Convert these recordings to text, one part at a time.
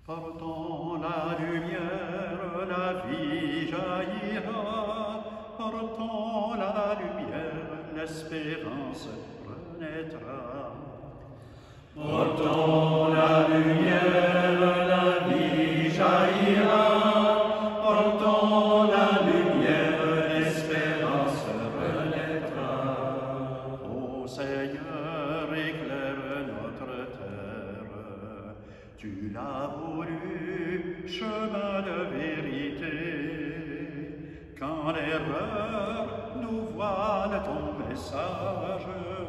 Portant la lumière, la vie jaillira. Portant la lumière, l'espérance renaîtra. Portant la lumière, la vie jaillira. Portant la lumière, l'espérance renaîtra. Ô Seigneur, éclaire notre terre. Tu l'as voulu, chemin de vérité. Quand l'erreur nous voile ton message,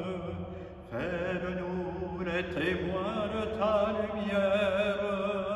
fais-nous les témoins de ta lumière.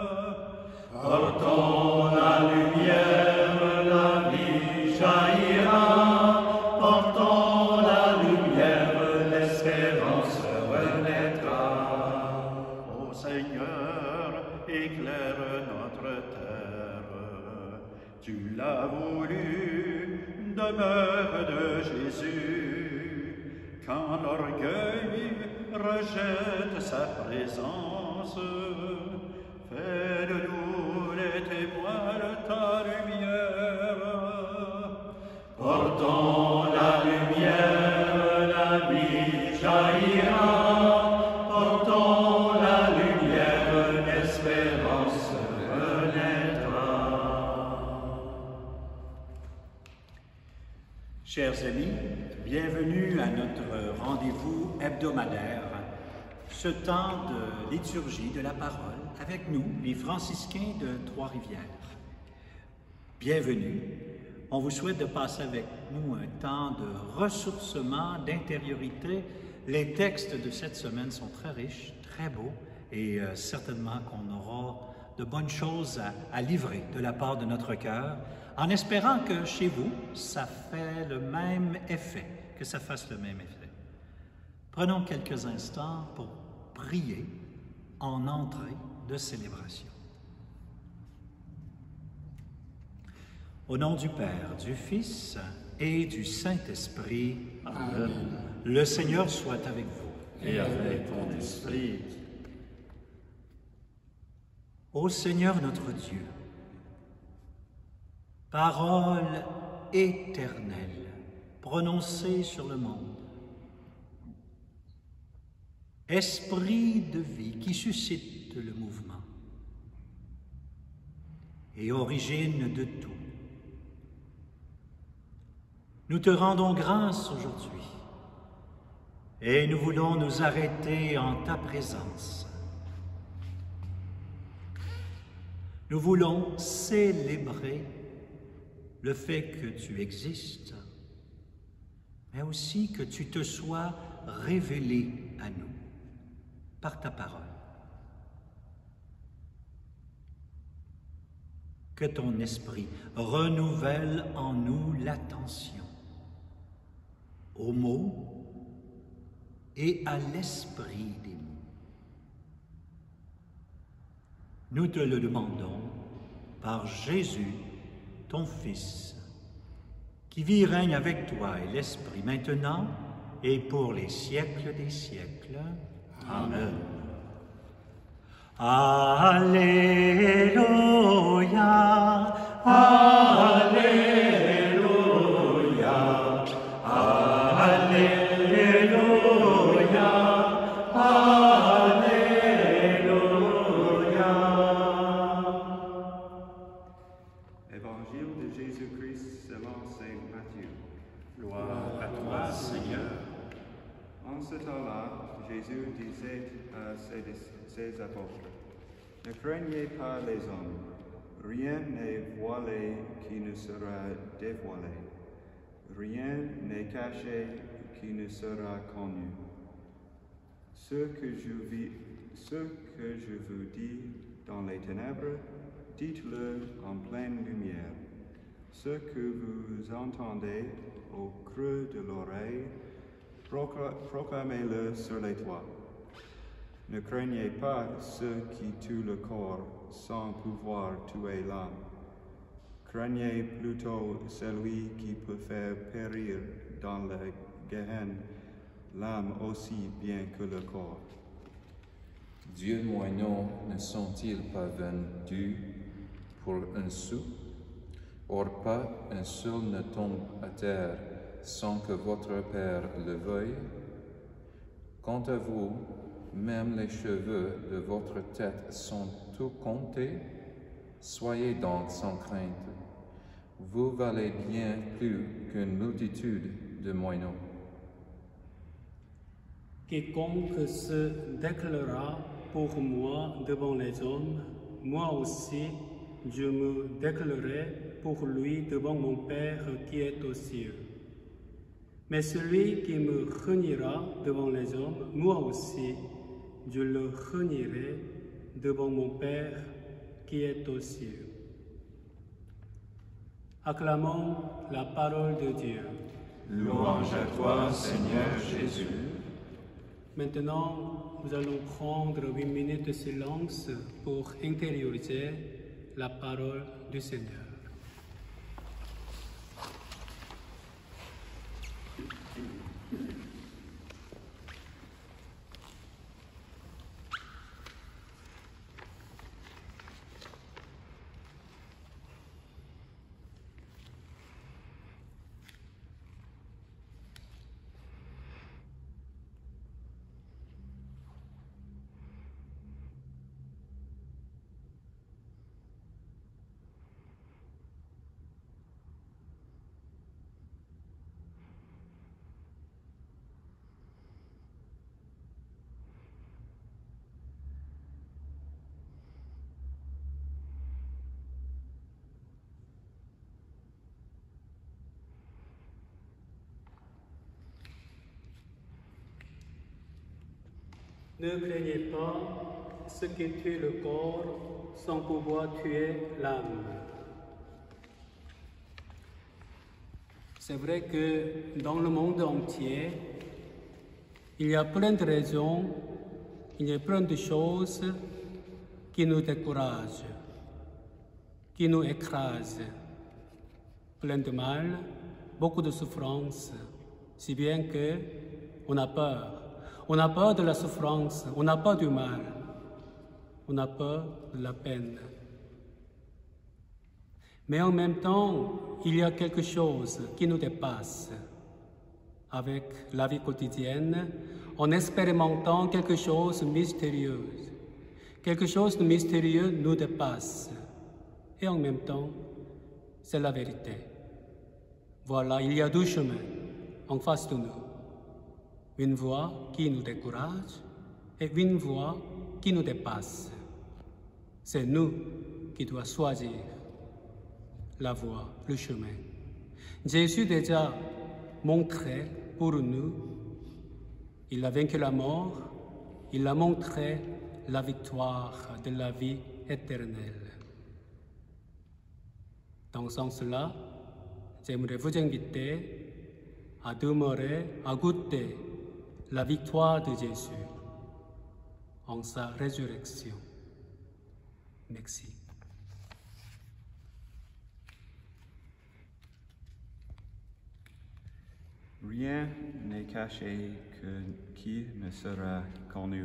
Portant la lumière, la vie jaillira. Portant la lumière, l'espérance renaîtra. Ô Seigneur, éclaire notre terre. Tu l'as voulu, demeure de Jésus. Quand l'orgueil rejette sa présence, fais de nous les témoins de ta lumière. Portant la lumière, la vie jaillira. Portant la lumière, l'espérance renaîtra. Chers amis, bienvenue à notre rendez-vous hebdomadaire, ce temps de liturgie de la parole avec nous, les franciscains de Trois-Rivières. Bienvenue. On vous souhaite de passer avec nous un temps de ressourcement, d'intériorité. Les textes de cette semaine sont très riches, très beaux, et certainement qu'on aura de bonnes choses à livrer de la part de notre cœur, en espérant que chez vous, ça fait le même effet, que ça fasse le même effet. Prenons quelques instants pour prier en entrée de célébration. Au nom du Père, du Fils et du Saint-Esprit, Amen. Le Seigneur soit avec vous. Et avec ton esprit. Ô Seigneur notre Dieu, parole éternelle prononcée sur le monde, esprit de vie qui suscite le mouvement et origine de tout, nous te rendons grâce aujourd'hui et nous voulons nous arrêter en ta présence. Nous voulons célébrer le fait que tu existes, mais aussi que tu te sois révélé à nous par ta parole. Que ton esprit renouvelle en nous l'attention aux mots et à l'esprit des mots. Nous te le demandons par Jésus, ton Fils, qui vit et règne avec toi et l'Esprit maintenant et pour les siècles des siècles. Amen. Alléluia, Alléluia, Alléluia, Alléluia. Évangile de Jésus-Christ selon saint Matthieu. Gloire à toi, Seigneur. En ce temps-là, Jésus disait à ses apôtres, « Ne craignez pas les hommes, rien n'est voilé qui ne sera dévoilé, rien n'est caché qui ne sera connu. Ce que je vous dis dans les ténèbres, dites-le en pleine lumière. Ce que vous entendez au creux de l'oreille, proclamez-le sur les toits. Ne craignez pas ceux qui tuent le corps sans pouvoir tuer l'âme. Craignez plutôt celui qui peut faire périr dans la Géhenne l'âme aussi bien que le corps. Dieu moineaux ne sont-ils pas vendus pour un sou? Or pas un seul ne tombe à terre sans que votre Père le veuille. Quant à vous, même les cheveux de votre tête sont tous comptés. Soyez donc sans crainte. Vous valez bien plus qu'une multitude de moineaux. Quiconque se déclarera pour moi devant les hommes, moi aussi je me déclarerai pour lui devant mon Père qui est aux cieux. Mais celui qui me reniera devant les hommes, moi aussi je le renierai devant mon Père qui est aux cieux. Acclamons la parole de Dieu. Louange à toi, Seigneur Jésus. Maintenant, nous allons prendre 8 minutes de silence pour intérioriser la parole du Seigneur. Ne craignez pas ce qui tue le corps sans pouvoir tuer l'âme. C'est vrai que dans le monde entier, il y a plein de raisons, il y a plein de choses qui nous découragent, qui nous écrasent. Plein de mal, beaucoup de souffrance, si bien que on a peur. On a peur de la souffrance, on n'a pas du mal, on a peur de la peine. Mais en même temps, il y a quelque chose qui nous dépasse. Avec la vie quotidienne, en expérimentant quelque chose de mystérieux. Quelque chose de mystérieux nous dépasse. Et en même temps, c'est la vérité. Voilà, il y a deux chemins en face de nous. Une voie qui nous décourage et une voie qui nous dépasse. C'est nous qui devons choisir la voie, le chemin. Jésus déjà montré pour nous, il a vaincu la mort, il a montré la victoire de la vie éternelle. Dans ce sens-là, j'aimerais vous inviter à demeurer, à goûter la victoire de Jésus en sa résurrection. Merci. Rien n'est caché qui ne sera connu.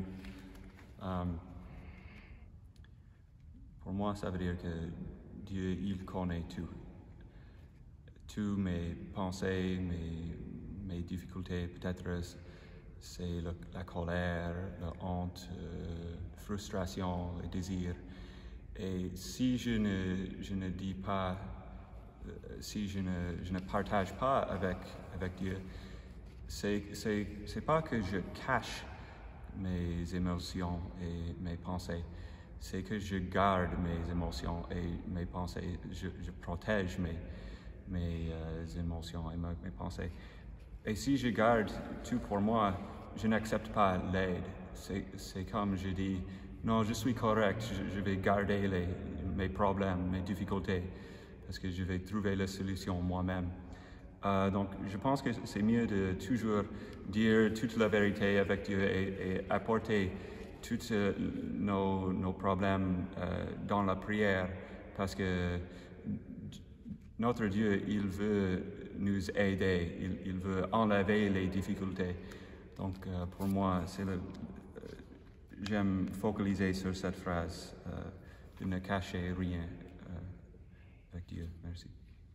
Pour moi, ça veut dire que Dieu, il connaît tout. Tous mes pensées, mes difficultés, peut-être c'est la colère, la honte, la frustration, le désir. Et si je ne dis pas, si je ne partage pas avec Dieu, c'est pas que je cache mes émotions et mes pensées, c'est que je garde mes émotions et mes pensées, je protège mes émotions et mes pensées. Et si je garde tout pour moi, je n'accepte pas l'aide. C'est comme je dis, non, je suis correct, je vais garder mes problèmes, mes difficultés, parce que je vais trouver la solution moi-même. Donc, je pense que c'est mieux de toujours dire toute la vérité avec Dieu et apporter tous nos problèmes dans la prière, parce que notre Dieu, il veut nous aider, il veut enlever les difficultés. Donc, pour moi, j'aime focaliser sur cette phrase, de ne cacher rien avec Dieu. Merci.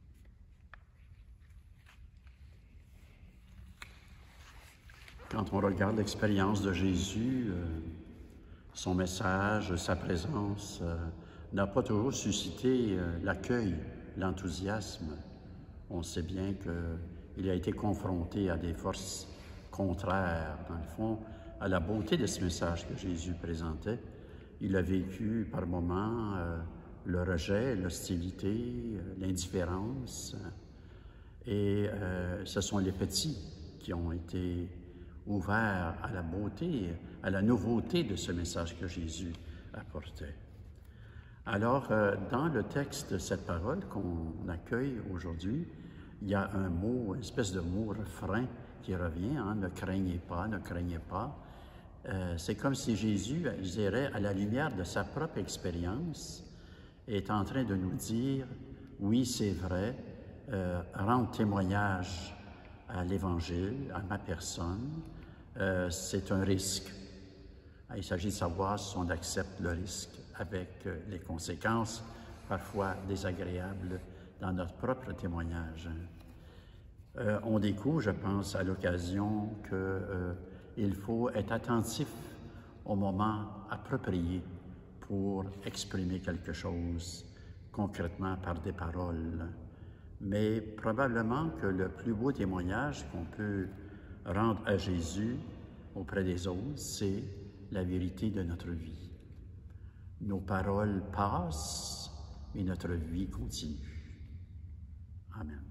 Quand on regarde l'expérience de Jésus, son message, sa présence n'a pas toujours suscité l'accueil, l'enthousiasme. On sait bien qu'il a été confronté à des forces contraires, dans le fond, à la beauté de ce message que Jésus présentait. Il a vécu par moments le rejet, l'hostilité, l'indifférence. Et ce sont les petits qui ont été ouverts à la beauté, à la nouveauté de ce message que Jésus apportait. Alors, dans le texte de cette parole qu'on accueille aujourd'hui, il y a un mot, une espèce de mot refrain qui revient, hein, ne craignez pas, ne craignez pas. C'est comme si Jésus, je dirais, à la lumière de sa propre expérience, est en train de nous dire, oui, c'est vrai, rendre témoignage à l'Évangile, à ma personne, c'est un risque. Il s'agit de savoir si on accepte le risque avec les conséquences parfois désagréables dans notre propre témoignage. On découvre, je pense, à l'occasion qu'il faut être attentif au moment approprié pour exprimer quelque chose concrètement par des paroles. Mais probablement que le plus beau témoignage qu'on peut rendre à Jésus auprès des autres, c'est la vérité de notre vie. Nos paroles passent, mais notre vie continue. Amen.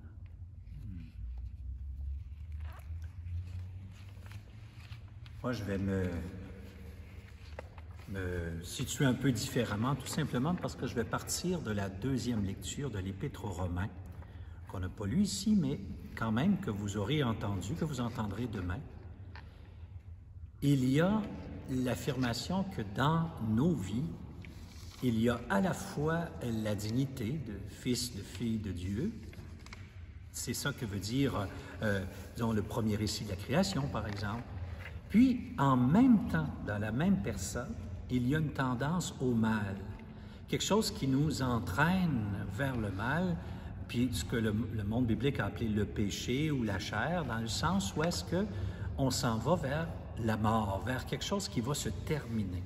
Moi, je vais me situer un peu différemment, tout simplement parce que je vais partir de la deuxième lecture de l'Épître aux Romains, qu'on n'a pas lu ici, mais quand même que vous aurez entendu, que vous entendrez demain. Il y a l'affirmation que dans nos vies, il y a à la fois la dignité de fils, de fille de Dieu. C'est ça que veut dire, disons, le premier récit de la création, par exemple. Puis, en même temps, dans la même personne, il y a une tendance au mal, quelque chose qui nous entraîne vers le mal, puis ce que le monde biblique a appelé le péché ou la chair, dans le sens où est-ce qu'on s'en va vers la mort, vers quelque chose qui va se terminer.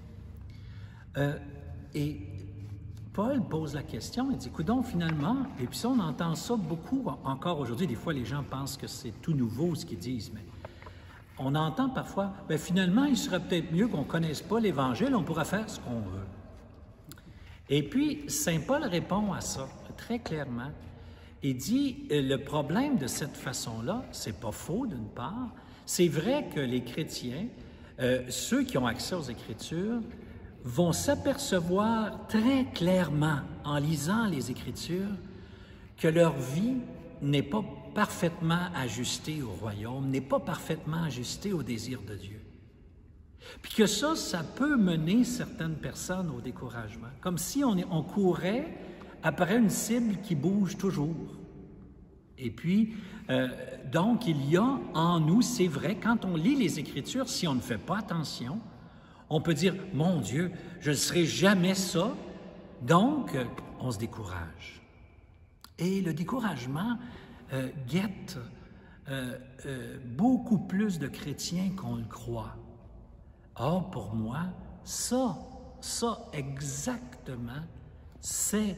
Et Paul pose la question, il dit, coudonc, finalement, et puis ça, on entend ça beaucoup encore aujourd'hui, des fois les gens pensent que c'est tout nouveau ce qu'ils disent, mais on entend parfois, bien finalement, il serait peut-être mieux qu'on ne connaisse pas l'Évangile, on pourra faire ce qu'on veut. Et puis, Saint Paul répond à ça très clairement. Il dit, le problème de cette façon-là, c'est pas faux d'une part, c'est vrai que les chrétiens, ceux qui ont accès aux Écritures, vont s'apercevoir très clairement, en lisant les Écritures, que leur vie n'est pas parfaitement ajustée au royaume, n'est pas parfaitement ajustée au désir de Dieu. Puis que ça peut mener certaines personnes au découragement, comme si on courait après une cible qui bouge toujours. Et puis, donc, il y a en nous, c'est vrai, quand on lit les Écritures, si on ne fait pas attention, on peut dire, mon Dieu, je ne serai jamais ça, donc on se décourage. Et le découragement guette beaucoup plus de chrétiens qu'on le croit. Or, pour moi, ça exactement, c'est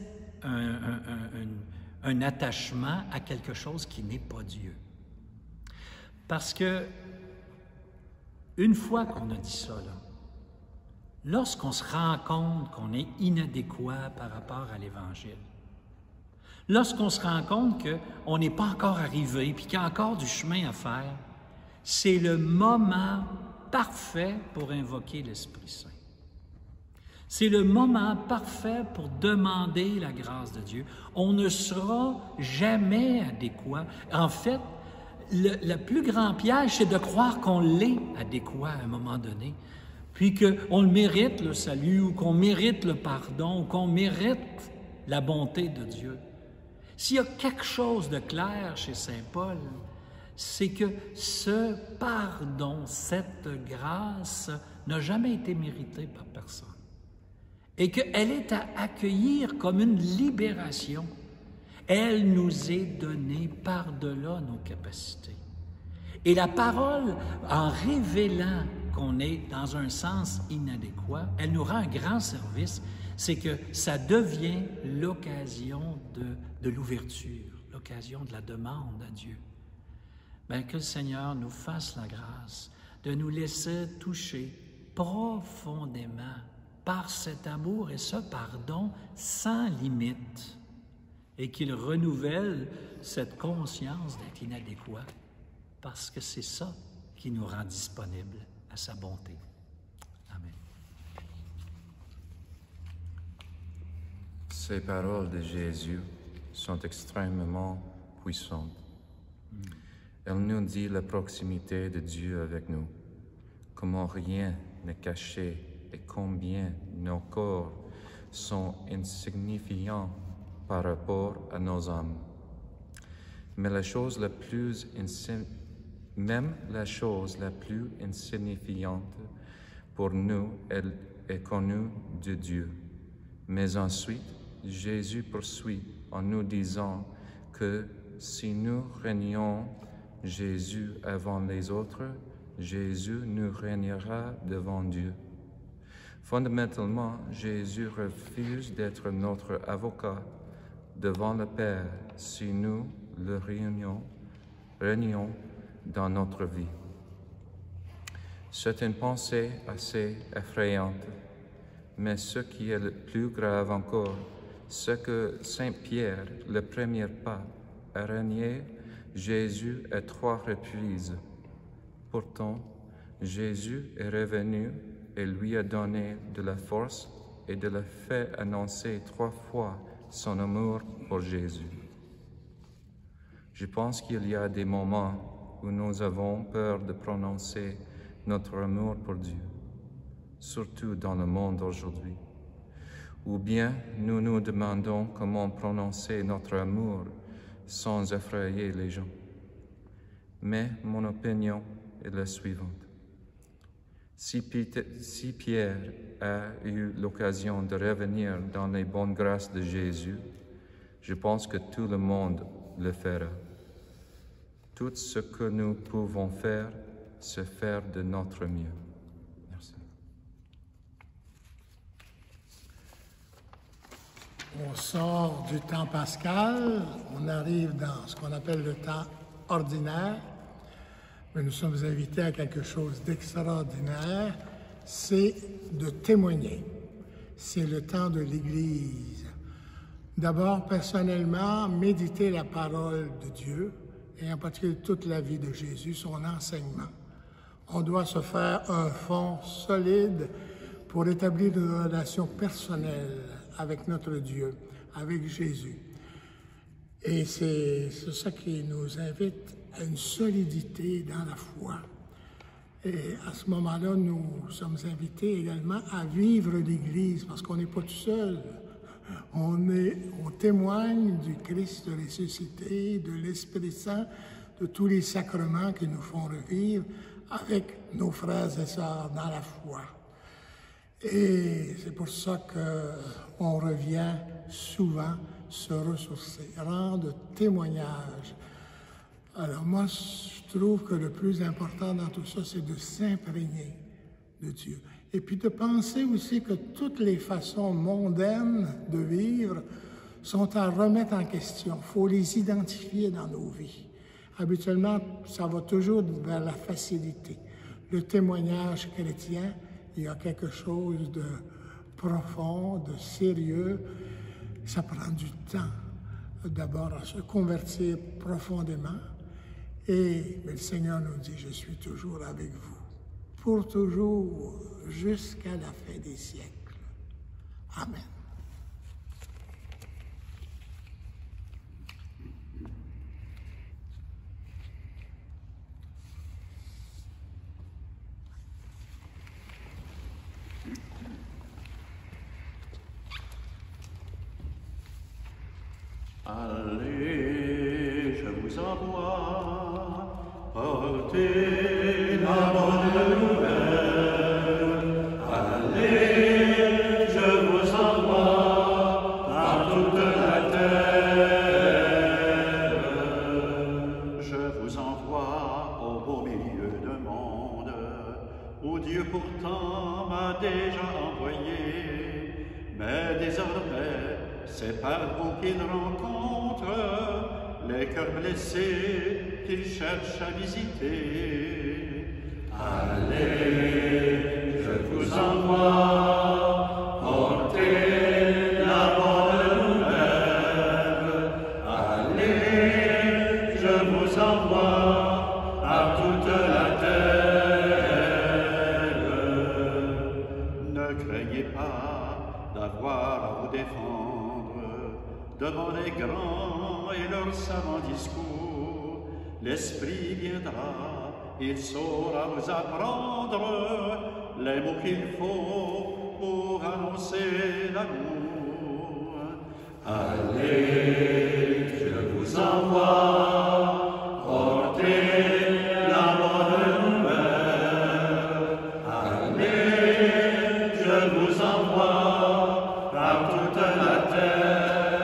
un attachement à quelque chose qui n'est pas Dieu. Parce que, une fois qu'on a dit ça, là, lorsqu'on se rend compte qu'on est inadéquat par rapport à l'Évangile, lorsqu'on se rend compte qu'on n'est pas encore arrivé puis qu'il y a encore du chemin à faire, c'est le moment parfait pour invoquer l'Esprit Saint. C'est le moment parfait pour demander la grâce de Dieu. On ne sera jamais adéquat. En fait, le plus grand piège, c'est de croire qu'on l'est adéquat à un moment donné, puis qu'on le mérite, le salut, ou qu'on mérite le pardon, ou qu'on mérite la bonté de Dieu. S'il y a quelque chose de clair chez Saint Paul, c'est que ce pardon, cette grâce n'a jamais été méritée par personne et qu'elle est à accueillir comme une libération. Elle nous est donnée par-delà nos capacités. Et la parole, en révélant qu'on est dans un sens inadéquat, elle nous rend un grand service, c'est que ça devient l'occasion de l'ouverture, l'occasion de la demande à Dieu. Bien, que le Seigneur nous fasse la grâce de nous laisser toucher profondément par cet amour et ce pardon sans limite, et qu'il renouvelle cette conscience d'être inadéquat, parce que c'est ça qui nous rend disponibles à sa bonté. Amen. Ces paroles de Jésus sont extrêmement puissantes. Elle nous dit la proximité de Dieu avec nous, comment rien n'est caché et combien nos corps sont insignifiants par rapport à nos âmes. Mais même la chose la plus insignifiante pour nous, elle est connue de Dieu. Mais ensuite, Jésus poursuit en nous disant que si nous régnons Jésus avant les autres, Jésus nous régnera devant Dieu. Fondamentalement, Jésus refuse d'être notre avocat devant le Père si nous le régnons dans notre vie. C'est une pensée assez effrayante, mais ce qui est le plus grave encore, c'est que Saint Pierre, le premier pape, a régné Jésus à 3 reprises. Pourtant, Jésus est revenu et lui a donné de la force et de la fait annoncer 3 fois son amour pour Jésus. Je pense qu'il y a des moments où nous avons peur de prononcer notre amour pour Dieu, surtout dans le monde aujourd'hui. Ou bien nous nous demandons comment prononcer notre amour sans effrayer les gens. Mais mon opinion est la suivante. Si Pierre a eu l'occasion de revenir dans les bonnes grâces de Jésus, je pense que tout le monde le fera. Tout ce que nous pouvons faire, c'est faire de notre mieux. Merci. On sort du temps pascal, on arrive dans ce qu'on appelle le temps ordinaire, mais nous sommes invités à quelque chose d'extraordinaire, c'est de témoigner. C'est le temps de l'Église. D'abord, personnellement, méditer la parole de Dieu, et en particulier toute la vie de Jésus, son enseignement. On doit se faire un fond solide pour établir une relation personnelle avec notre Dieu, avec Jésus. Et c'est ça qui nous invite à une solidité dans la foi. Et à ce moment-là, nous sommes invités également à vivre l'Église, parce qu'on n'est pas tout seul. On témoigne du Christ ressuscité, de l'Esprit Saint, de tous les sacrements qui nous font revivre avec nos frères et sœurs dans la foi. Et c'est pour ça qu'on revient souvent se ressourcer, rendre témoignage. Alors moi, je trouve que le plus important dans tout ça, c'est de s'imprégner de Dieu. Et puis de penser aussi que toutes les façons mondaines de vivre sont à remettre en question. Il faut les identifier dans nos vies. Habituellement, ça va toujours vers la facilité. Le témoignage chrétien, il y a quelque chose de profond, de sérieux. Ça prend du temps, d'abord, à se convertir profondément. Et le Seigneur nous dit, je suis toujours avec vous, pour toujours, jusqu'à la fin des siècles. Amen. Allez, je vous envoie, portez la bonne nouvelle. désormais, c'est par vous qu'il rencontre les cœurs blessés qu'il cherche à visiter. Allez, je vous envoie porter la bonne nouvelle. Allez, je vous envoie à toute la terre. Ne craignez pas d'avoir à vous défendre devant les grands et leurs savants discours. L'Esprit viendra, il saura vous apprendre les mots qu'il faut pour annoncer l'amour. Allez, je vous envoie porter la bonne nouvelle. Allez, je vous envoie par toute la terre.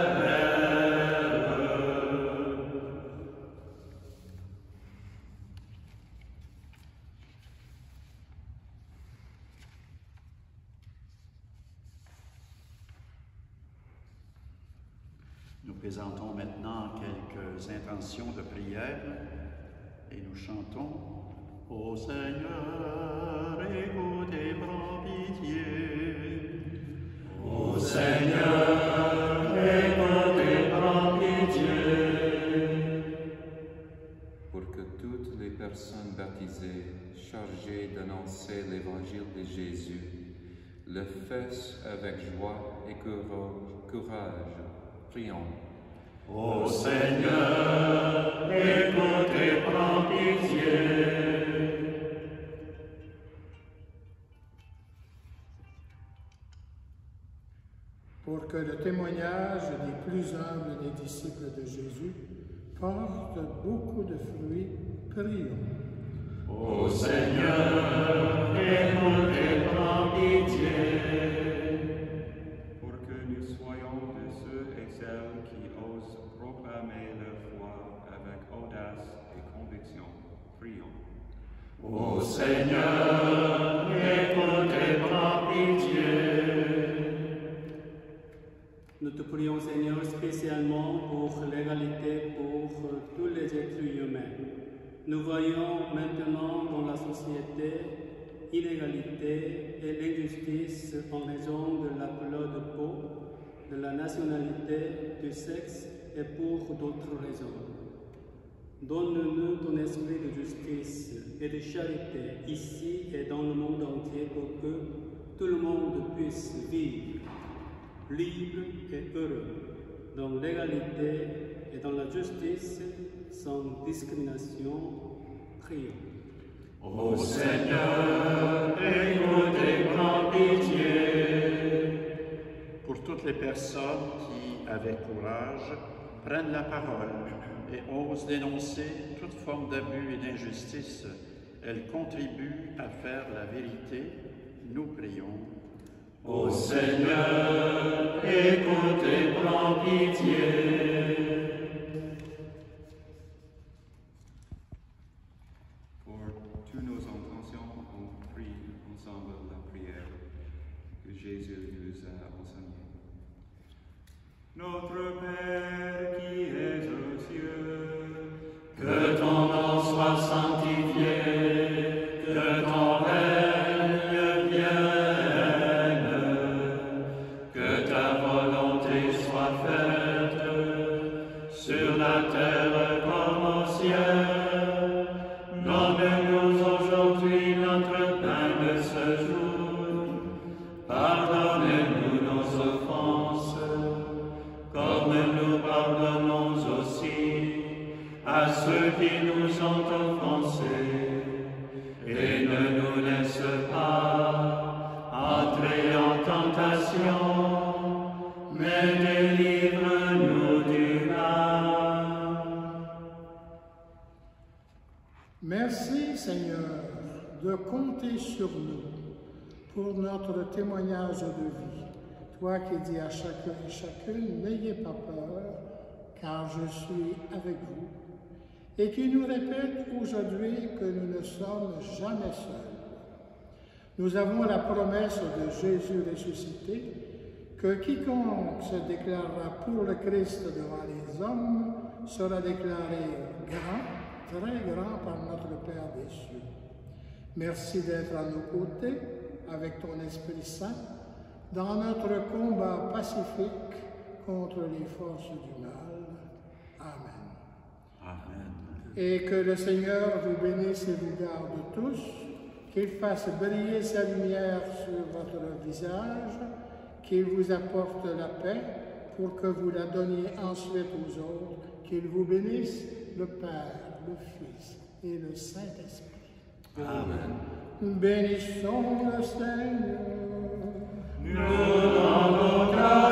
Nous présentons maintenant quelques intentions de prière et nous chantons « Ô Seigneur, écoute et prends pitié. » Ô Seigneur, écoute et prends pitié. Pour que toutes les personnes baptisées chargées d'annoncer l'évangile de Jésus le fassent avec joie et courage. Prions. Ô Seigneur, écoute et prends pitié. Pour que le témoignage des plus humbles des disciples de Jésus porte beaucoup de fruits, prions. Ô Seigneur, écoute et prends pitié. Pour que nous soyons de ceux et celles qui osent proclamer leur foi avec audace et conviction, prions. Ô Seigneur, écoute et prends pitié. Nous te prions, Seigneur, spécialement pour l'égalité pour tous les êtres humains. Nous voyons maintenant dans la société l'inégalité et l'injustice en raison de la couleur de peau, de la nationalité, du sexe et pour d'autres raisons. Donne-nous ton esprit de justice et de charité ici et dans le monde entier pour que tout le monde puisse vivre libre et heureux, dans l'égalité et dans la justice, sans discrimination. Prions. Ô Seigneur, écoute et prends pitié. Pour toutes les personnes qui, avec courage, prennent la parole et osent dénoncer toute forme d'abus et d'injustice, elles contribuent à faire la vérité. Nous prions. Ô Seigneur, écoute et prends pitié. Pour toutes nos intentions, on prie ensemble la prière que Jésus nous a enseignée. Notre Père qui es aux cieux, Que ton nom soit sanctifié, que ton règne vienne, que ta volonté soit faite sur la terre comme au ciel. Donne-nous aujourd'hui notre pain de ce jour. Pardonnez-nous nos offenses, comme nous pardonnons aussi à ceux qui nous ont offensés. Et ne nous laisse pas entrer en tentation, mais délivre-nous du mal. Merci Seigneur de compter sur nous pour notre témoignage de vie. Toi qui dis à chacun et chacune, n'ayez pas peur, car je suis avec vous, et qui nous répète aujourd'hui que nous ne sommes jamais seuls. Nous avons la promesse de Jésus ressuscité, que quiconque se déclarera pour le Christ devant les hommes sera déclaré grand, très grand par notre Père des cieux. Merci d'être à nos côtés avec ton Esprit Saint dans notre combat pacifique contre les forces du mal. Amen. Amen. Et que le Seigneur vous bénisse et vous garde tous, qu'il fasse briller sa lumière sur votre visage, qu'il vous apporte la paix pour que vous la donniez ensuite aux autres, qu'il vous bénisse, le Père, le Fils et le Saint-Esprit. Amen. Bénissons le Seigneur. Nous rendons grâce